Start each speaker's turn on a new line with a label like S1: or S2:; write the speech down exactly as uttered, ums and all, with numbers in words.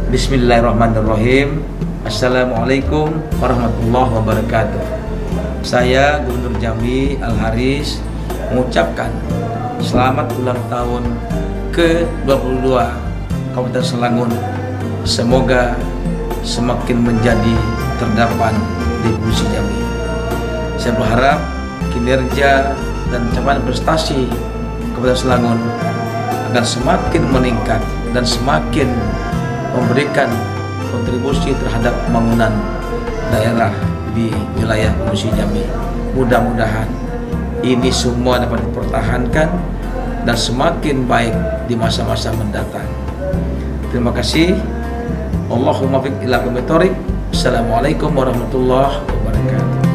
S1: Bismillahirrahmanirrahim. Assalamualaikum warahmatullahi wabarakatuh. Saya Gubernur Jambi Al-Haris mengucapkan selamat ulang tahun ke dua puluh dua Kabupaten Selangun. Semoga semakin menjadi terdapan di Provinsi Jambi. Saya berharap kinerja dan capaian prestasi Kabupaten Selangun akan semakin meningkat dan semakin memberikan kontribusi terhadap pembangunan daerah di wilayah Provinsi Jambi. Mudah-mudahan ini semua dapat dipertahankan dan semakin baik di masa-masa mendatang. Terima kasih. Allahumma fiq ila aqwamit thoriq. Assalamualaikum warahmatullahi wabarakatuh.